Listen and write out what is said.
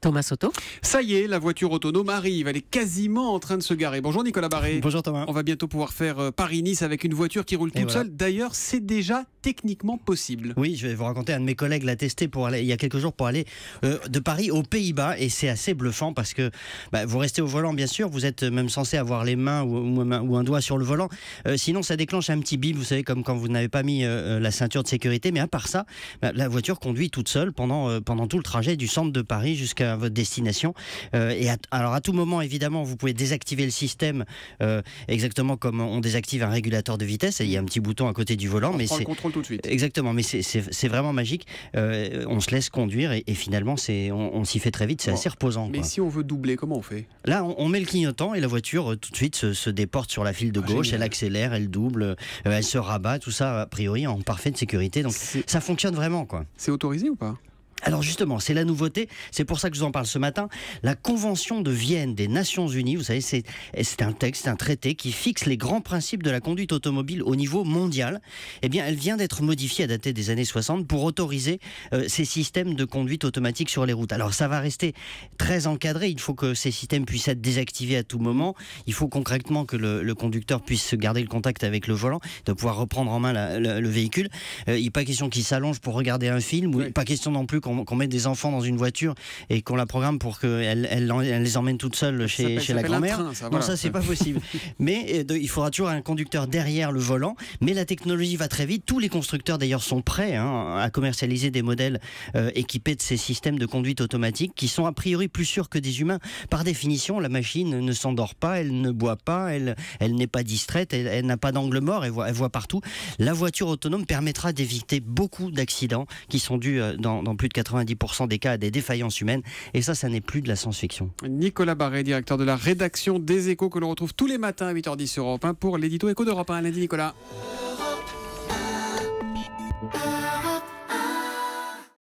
Thomas Soto. Ça y est, la voiture autonome arrive, elle est quasiment en train de se garer. Bonjour Nicolas Barré. Bonjour Thomas. On va bientôt pouvoir faire Paris-Nice avec une voiture qui roule toute seule. D'ailleurs, c'est déjà techniquement possible. Oui, je vais vous raconter, un de mes collègues l'a testé il y a quelques jours pour aller de Paris aux Pays-Bas, et c'est assez bluffant parce que vous restez au volant, bien sûr, vous êtes même censé avoir les mains ou un doigt sur le volant, sinon ça déclenche un petit bip, vous savez, comme quand vous n'avez pas mis la ceinture de sécurité, mais à part ça, la voiture conduit toute seule pendant tout le trajet du centre de Paris jusqu'à votre destination. Alors à tout moment, évidemment, vous pouvez désactiver le système exactement comme on désactive un régulateur de vitesse, et il y a un petit bouton à côté du volant. On prend le contrôle tout de suite. Exactement, mais c'est vraiment magique. On se laisse conduire et finalement on s'y fait très vite, c'est assez reposant. Mais si on veut doubler, comment on fait? Là, on met le clignotant et la voiture tout de suite se déporte sur la file de gauche, elle accélère, elle double, elle se rabat, tout ça a priori en parfaite sécurité. Donc ça fonctionne vraiment, quoi. C'est autorisé ou pas? Alors justement, c'est la nouveauté, c'est pour ça que je vous en parle ce matin. La Convention de Vienne des Nations Unies, vous savez, c'est un texte, un traité qui fixe les grands principes de la conduite automobile au niveau mondial. Eh bien, elle vient d'être modifiée à dater des années 60 pour autoriser ces systèmes de conduite automatique sur les routes. Alors ça va rester très encadré, il faut que ces systèmes puissent être désactivés à tout moment. Il faut concrètement que le conducteur puisse garder le contact avec le volant, de pouvoir reprendre en main le véhicule. Il n'est pas question qu'il s'allonge pour regarder un film, ou pas question non plus qu'on mette des enfants dans une voiture et qu'on la programme pour qu'elle les emmène toute seule chez la grand-mère. Non, ça c'est pas possible. Mais il faudra toujours un conducteur derrière le volant. Mais la technologie va très vite. Tous les constructeurs d'ailleurs sont prêts à commercialiser des modèles équipés de ces systèmes de conduite automatique qui sont a priori plus sûrs que des humains. Par définition, la machine ne s'endort pas, elle ne boit pas, elle n'est pas distraite, elle n'a pas d'angle mort, elle voit partout. La voiture autonome permettra d'éviter beaucoup d'accidents qui sont dus dans plus de 90% des cas à des défaillances humaines, et ça n'est plus de la science-fiction. Nicolas Barré, directeur de la rédaction des Échos, que l'on retrouve tous les matins à 8h10 sur Europe 1 pour l'édito Écho d'Europe 1. Lundi, Nicolas.